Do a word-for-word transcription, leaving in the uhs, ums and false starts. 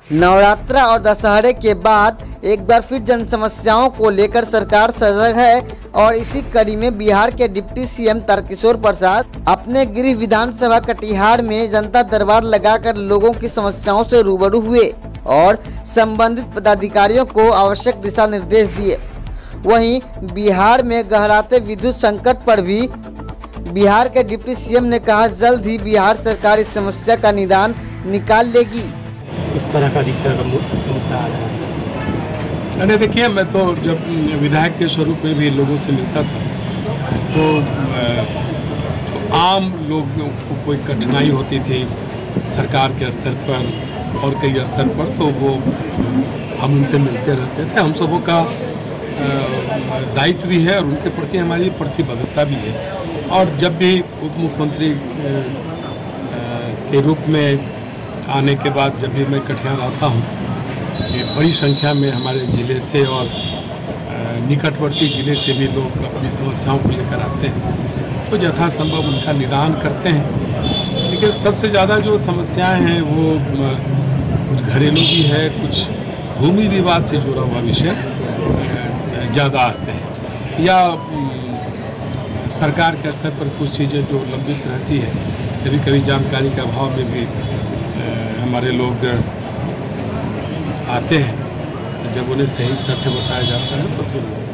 नवरात्रा और दशहरे के बाद एक बार फिर जन समस्याओं को लेकर सरकार सजग है और इसी कड़ी में बिहार के डिप्टी सीएम तारकिशोर प्रसाद अपने गृह विधानसभा कटिहार में जनता दरबार लगाकर लोगों की समस्याओं से रूबरू हुए और संबंधित पदाधिकारियों को आवश्यक दिशा निर्देश दिए। वहीं बिहार में गहराते विद्युत संकट पर भी बिहार के डिप्टी सीएम ने कहा जल्द ही बिहार सरकार इस समस्या का निदान निकाल लेगी। इस तरह का अधिकतर का मुद्दा आ रहा है। मैंने देखिए, मैं तो जब विधायक के स्वरूप में भी लोगों से मिलता था तो जो आम लोगों को कोई कठिनाई होती थी सरकार के स्तर पर और कई स्तर पर, तो वो हम उनसे मिलते रहते थे। हम सबों का दायित्व भी है और उनके प्रति हमारी प्रतिबद्धता भी है। और जब भी उप मुख्यमंत्री के रूप में आने के बाद जब भी मैं कटिहार आता हूँ, बड़ी संख्या में हमारे ज़िले से और निकटवर्ती ज़िले से भी लोग अपनी समस्याओं को लेकर आते हैं, तो यथासंभव उनका निदान करते हैं। लेकिन सबसे ज़्यादा जो समस्याएं हैं वो कुछ घरेलू भी है, कुछ भूमि विवाद से जुड़ा हुआ विषय ज़्यादा आते हैं, या सरकार के स्तर पर कुछ चीज़ें जो लंबित रहती है। कभी कभी जानकारी के अभाव में भी हमारे लोग आते हैं, जब उन्हें सही तथ्य बताया जाता है तो फिर